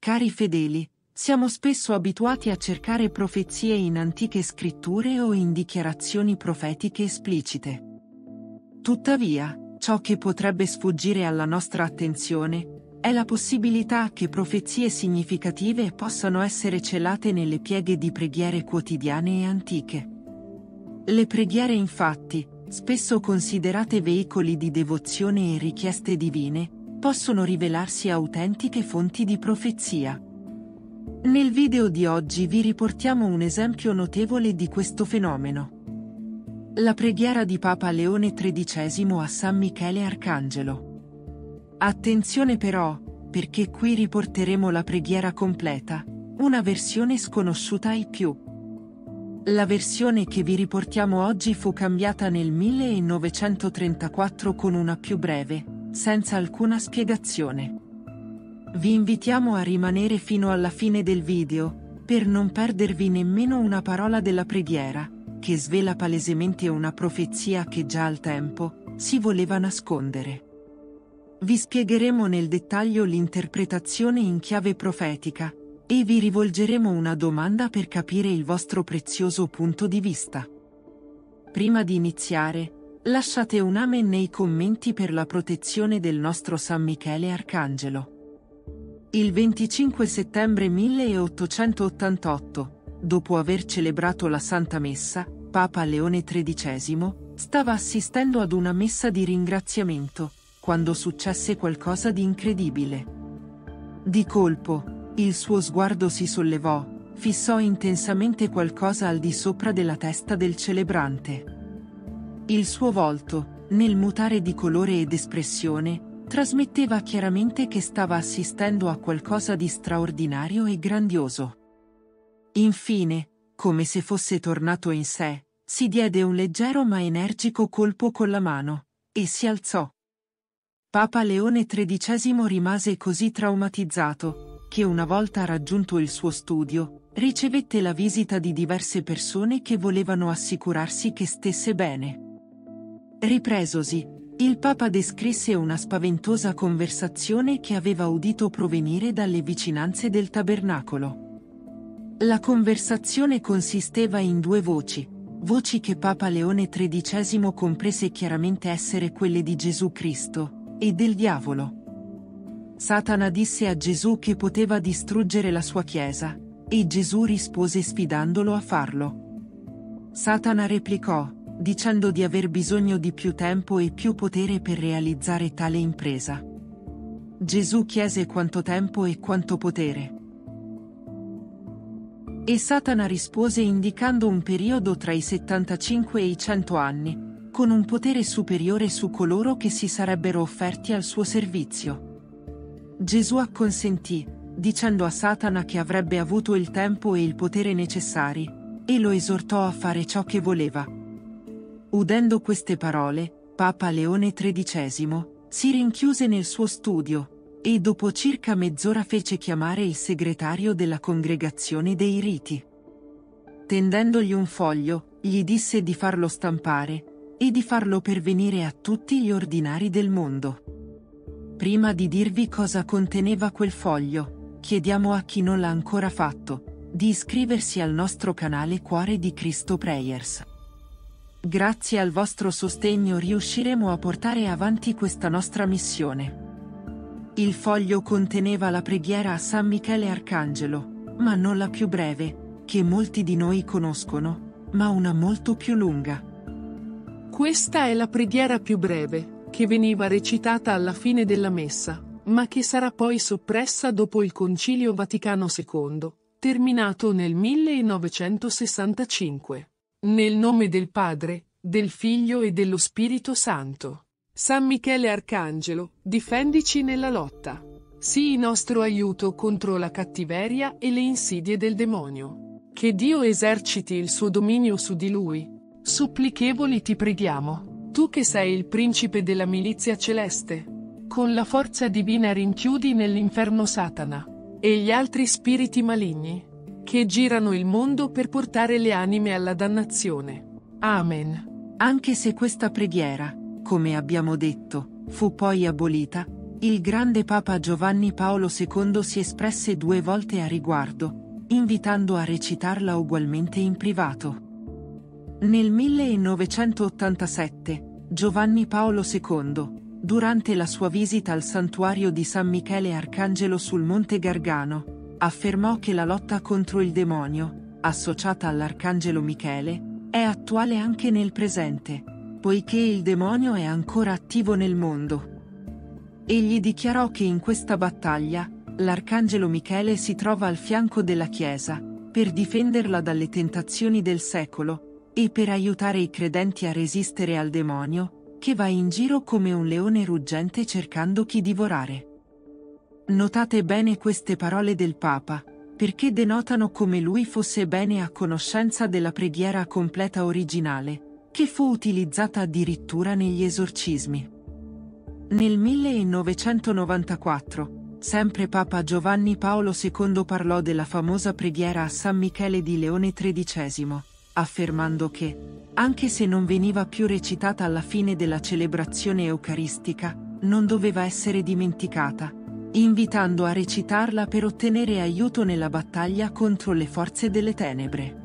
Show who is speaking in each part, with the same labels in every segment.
Speaker 1: Cari fedeli, siamo spesso abituati a cercare profezie in antiche scritture o in dichiarazioni profetiche esplicite. Tuttavia, ciò che potrebbe sfuggire alla nostra attenzione è la possibilità che profezie significative possano essere celate nelle pieghe di preghiere quotidiane e antiche. Le preghiere, infatti, spesso considerate veicoli di devozione e richieste divine, possono rivelarsi autentiche fonti di profezia. Nel video di oggi vi riportiamo un esempio notevole di questo fenomeno. La preghiera di Papa Leone XIII a San Michele Arcangelo. Attenzione però, perché qui riporteremo la preghiera completa, una versione sconosciuta ai più. La versione che vi riportiamo oggi fu cambiata nel 1934 con una più breve, senza alcuna spiegazione. Vi invitiamo a rimanere fino alla fine del video, per non perdervi nemmeno una parola della preghiera, che svela palesemente una profezia che già al tempo si voleva nascondere. Vi spiegheremo nel dettaglio l'interpretazione in chiave profetica, e vi rivolgeremo una domanda per capire il vostro prezioso punto di vista. Prima di iniziare, lasciate un amen nei commenti per la protezione del nostro San Michele Arcangelo. Il 25 settembre 1888, dopo aver celebrato la Santa Messa, Papa Leone XIII stava assistendo ad una messa di ringraziamento, quando successe qualcosa di incredibile. Di colpo, il suo sguardo si sollevò, fissò intensamente qualcosa al di sopra della testa del celebrante. Il suo volto, nel mutare di colore ed espressione, trasmetteva chiaramente che stava assistendo a qualcosa di straordinario e grandioso. Infine, come se fosse tornato in sé, si diede un leggero ma energico colpo con la mano, e si alzò. Papa Leone XIII rimase così traumatizzato, che una volta raggiunto il suo studio, ricevette la visita di diverse persone che volevano assicurarsi che stesse bene. Ripresosi, il Papa descrisse una spaventosa conversazione che aveva udito provenire dalle vicinanze del tabernacolo. La conversazione consisteva in due voci che Papa Leone XIII comprese chiaramente essere quelle di Gesù Cristo e del diavolo. Satana disse a Gesù che poteva distruggere la sua Chiesa, e Gesù rispose sfidandolo a farlo. Satana replicò, dicendo di aver bisogno di più tempo e più potere per realizzare tale impresa. Gesù chiese quanto tempo e quanto potere. E Satana rispose indicando un periodo tra i 75 e i 100 anni, con un potere superiore su coloro che si sarebbero offerti al suo servizio. Gesù acconsentì, dicendo a Satana che avrebbe avuto il tempo e il potere necessari, e lo esortò a fare ciò che voleva. Udendo queste parole, Papa Leone XIII si rinchiuse nel suo studio, e dopo circa mezz'ora fece chiamare il segretario della congregazione dei riti. Tendendogli un foglio, gli disse di farlo stampare, e di farlo pervenire a tutti gli ordinari del mondo. Prima di dirvi cosa conteneva quel foglio, chiediamo a chi non l'ha ancora fatto, di iscriversi al nostro canale Cuore di Cristo Prayers. Grazie al vostro sostegno riusciremo a portare avanti questa nostra missione. Il foglio conteneva la preghiera a San Michele Arcangelo, ma non la più breve, che molti di noi conoscono, ma una molto più lunga.
Speaker 2: Questa è la preghiera più breve, che veniva recitata alla fine della messa, ma che sarà poi soppressa dopo il Concilio Vaticano II, terminato nel 1965. Nel nome del Padre, del Figlio e dello Spirito Santo. San Michele Arcangelo, difendici nella lotta. Sii nostro aiuto contro la cattiveria e le insidie del demonio. Che Dio eserciti il suo dominio su di lui. Supplichevoli ti preghiamo, tu che sei il principe della milizia celeste. Con la forza divina rinchiudi nell'inferno Satana e gli altri spiriti maligni che girano il mondo per portare le anime alla dannazione. Amen.
Speaker 1: Anche se questa preghiera, come abbiamo detto, fu poi abolita, Il grande Papa Giovanni Paolo II si espresse 2 volte a riguardo, invitando a recitarla ugualmente in privato. Nel 1987, Giovanni Paolo II, durante la sua visita al santuario di San Michele Arcangelo sul Monte Gargano, affermò che la lotta contro il demonio, associata all'Arcangelo Michele, è attuale anche nel presente, poiché il demonio è ancora attivo nel mondo. Egli dichiarò che in questa battaglia, l'Arcangelo Michele si trova al fianco della Chiesa, per difenderla dalle tentazioni del secolo, e per aiutare i credenti a resistere al demonio, che va in giro come un leone ruggente cercando chi divorare. Notate bene queste parole del Papa, perché denotano come lui fosse bene a conoscenza della preghiera completa originale, che fu utilizzata addirittura negli esorcismi. Nel 1994, sempre Papa Giovanni Paolo II parlò della famosa preghiera a San Michele di Leone XIII, affermando che, anche se non veniva più recitata alla fine della celebrazione eucaristica, non doveva essere dimenticata, invitando a recitarla per ottenere aiuto nella battaglia contro le forze delle tenebre.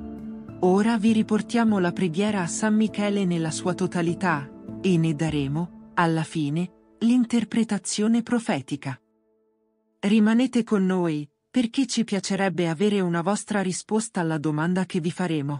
Speaker 1: Ora vi riportiamo la preghiera a San Michele nella sua totalità, e ne daremo, alla fine, l'interpretazione profetica. Rimanete con noi, perché ci piacerebbe avere una vostra risposta alla domanda che vi faremo.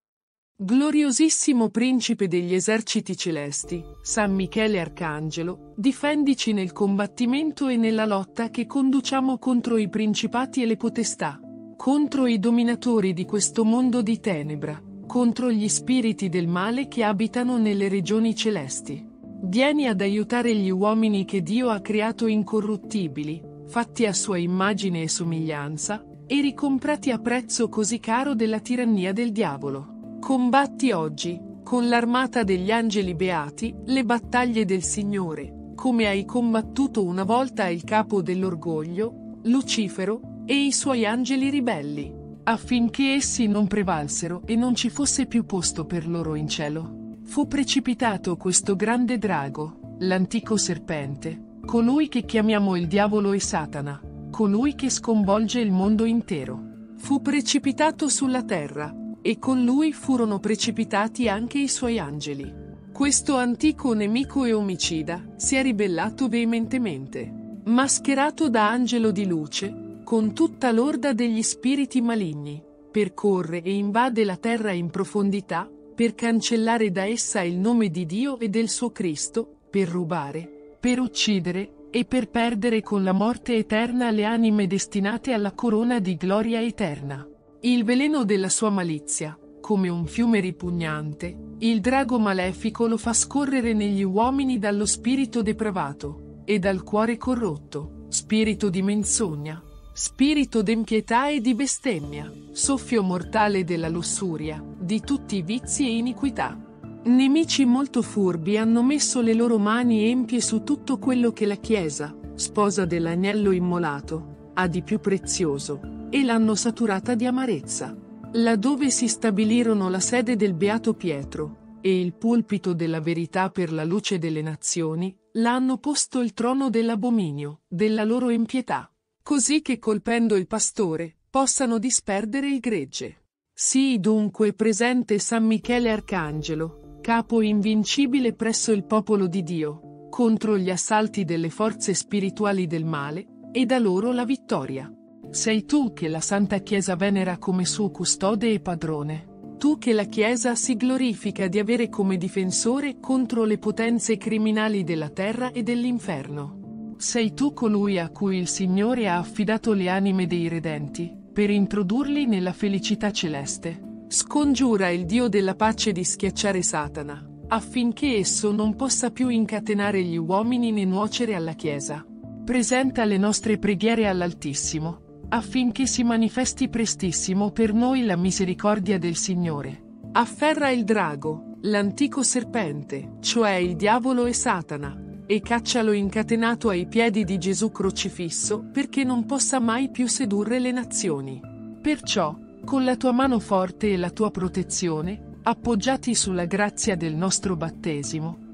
Speaker 2: Gloriosissimo Principe degli eserciti celesti, San Michele Arcangelo, difendici nel combattimento e nella lotta che conduciamo contro i principati e le potestà, contro i dominatori di questo mondo di tenebra, contro gli spiriti del male che abitano nelle regioni celesti. Vieni ad aiutare gli uomini che Dio ha creato incorruttibili, fatti a sua immagine e somiglianza, e ricomprati a prezzo così caro della tirannia del diavolo. Combatti oggi, con l'armata degli angeli beati, le battaglie del Signore, come hai combattuto una volta il capo dell'orgoglio, Lucifero, e i suoi angeli ribelli, affinché essi non prevalsero e non ci fosse più posto per loro in cielo. Fu precipitato questo grande drago, l'antico serpente, colui che chiamiamo il diavolo e Satana, colui che sconvolge il mondo intero. Fu precipitato sulla terra, e con lui furono precipitati anche i suoi angeli. Questo antico nemico e omicida si è ribellato veementemente, mascherato da angelo di luce, con tutta l'orda degli spiriti maligni, percorre e invade la terra in profondità, per cancellare da essa il nome di Dio e del suo Cristo, per rubare, per uccidere, e per perdere con la morte eterna le anime destinate alla corona di gloria eterna. Il veleno della sua malizia, come un fiume ripugnante, il drago malefico lo fa scorrere negli uomini dallo spirito depravato, e dal cuore corrotto, spirito di menzogna, spirito d'impietà e di bestemmia, soffio mortale della lussuria, di tutti i vizi e iniquità. Nemici molto furbi hanno messo le loro mani empie su tutto quello che la Chiesa, sposa dell'agnello immolato, ha di più prezioso, e l'hanno saturata di amarezza. Laddove si stabilirono la sede del Beato Pietro, e il pulpito della verità per la luce delle nazioni, l'hanno posto il trono dell'abominio, della loro impietà, così che colpendo il pastore, possano disperdere il gregge. Sii dunque presente San Michele Arcangelo, capo invincibile presso il popolo di Dio, contro gli assalti delle forze spirituali del male, e da loro la vittoria. Sei tu che la Santa Chiesa venera come suo custode e padrone, tu che la Chiesa si glorifica di avere come difensore contro le potenze criminali della terra e dell'inferno. Sei tu colui a cui il Signore ha affidato le anime dei redenti, per introdurli nella felicità celeste. Scongiura il Dio della pace di schiacciare Satana, affinché esso non possa più incatenare gli uomini né nuocere alla Chiesa. Presenta le nostre preghiere all'Altissimo, affinché si manifesti prestissimo per noi la misericordia del Signore. Afferra il drago, l'antico serpente, cioè il diavolo e Satana, e caccialo incatenato ai piedi di Gesù crocifisso, perché non possa mai più sedurre le nazioni. Perciò, con la tua mano forte e la tua protezione, appoggiati sulla grazia del nostro battesimo,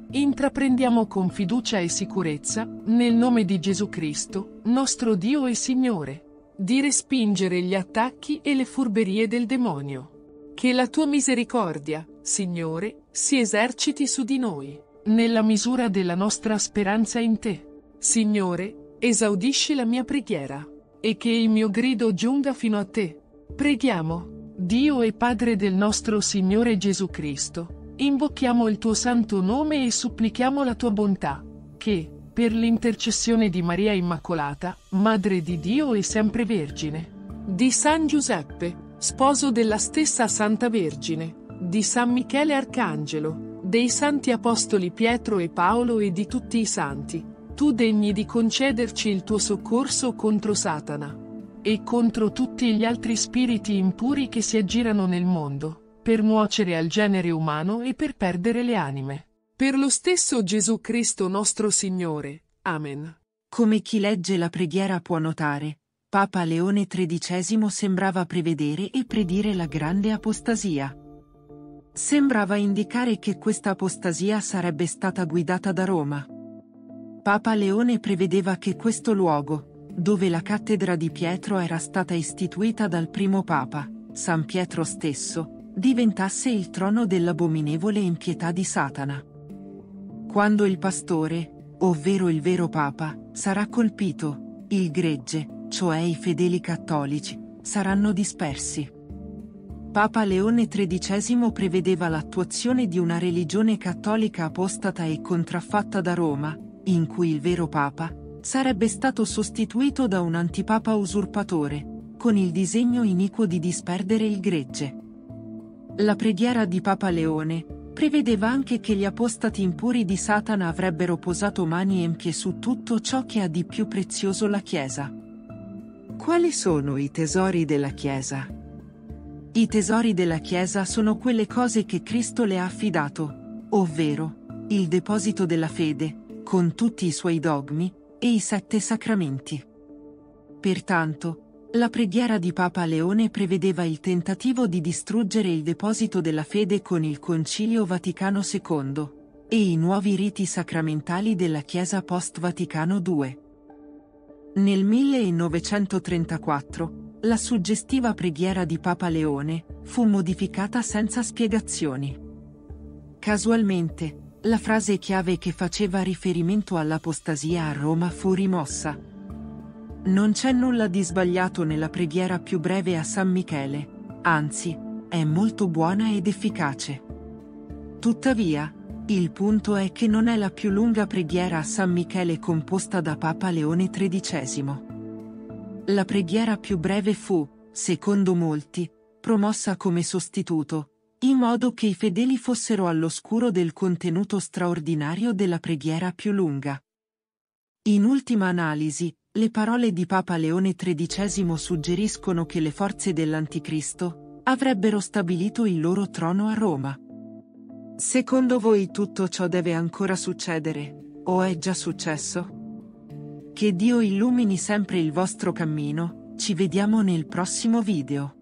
Speaker 2: Intraprendiamo con fiducia e sicurezza, nel nome di Gesù Cristo, nostro Dio e Signore, di respingere gli attacchi e le furberie del demonio. Che la tua misericordia, Signore, si eserciti su di noi, nella misura della nostra speranza in te. Signore, esaudisci la mia preghiera, e che il mio grido giunga fino a te. Preghiamo, Dio e Padre del nostro Signore Gesù Cristo, invochiamo il tuo santo nome e supplichiamo la tua bontà, che, per l'intercessione di Maria Immacolata, Madre di Dio e sempre Vergine, di San Giuseppe, sposo della stessa Santa Vergine, di San Michele Arcangelo, dei Santi Apostoli Pietro e Paolo e di tutti i santi, tu degni di concederci il tuo soccorso contro Satana e contro tutti gli altri spiriti impuri che si aggirano nel mondo, per nuocere al genere umano e per perdere le anime. Per lo stesso Gesù Cristo nostro Signore. Amen.
Speaker 1: Come chi legge la preghiera può notare, Papa Leone XIII sembrava prevedere e predire la grande apostasia. Sembrava indicare che questa apostasia sarebbe stata guidata da Roma. Papa Leone prevedeva che questo luogo, dove la cattedra di Pietro era stata istituita dal primo Papa, San Pietro stesso, diventasse il trono dell'abominevole impietà di Satana. Quando il pastore, ovvero il vero Papa, sarà colpito, il gregge, cioè i fedeli cattolici, saranno dispersi. Papa Leone XIII prevedeva l'attuazione di una religione cattolica apostata e contraffatta da Roma, in cui il vero Papa sarebbe stato sostituito da un antipapa usurpatore, con il disegno iniquo di disperdere il gregge. La preghiera di Papa Leone prevedeva anche che gli apostati impuri di Satana avrebbero posato mani empie su tutto ciò che ha di più prezioso la Chiesa. Quali sono i tesori della Chiesa? I tesori della Chiesa sono quelle cose che Cristo le ha affidato, ovvero il deposito della fede, con tutti i suoi dogmi, e i 7 sacramenti. Pertanto, la preghiera di Papa Leone prevedeva il tentativo di distruggere il deposito della fede con il Concilio Vaticano II e i nuovi riti sacramentali della Chiesa post-Vaticano II. Nel 1934, la suggestiva preghiera di Papa Leone fu modificata senza spiegazioni. Casualmente, la frase chiave che faceva riferimento all'apostasia a Roma fu rimossa. Non c'è nulla di sbagliato nella preghiera più breve a San Michele, anzi, è molto buona ed efficace. Tuttavia, il punto è che non è la più lunga preghiera a San Michele composta da Papa Leone XIII. La preghiera più breve fu, secondo molti, promossa come sostituto, in modo che i fedeli fossero all'oscuro del contenuto straordinario della preghiera più lunga. In ultima analisi, le parole di Papa Leone XIII suggeriscono che le forze dell'Anticristo avrebbero stabilito il loro trono a Roma. Secondo voi tutto ciò deve ancora succedere, o è già successo? Che Dio illumini sempre il vostro cammino, ci vediamo nel prossimo video.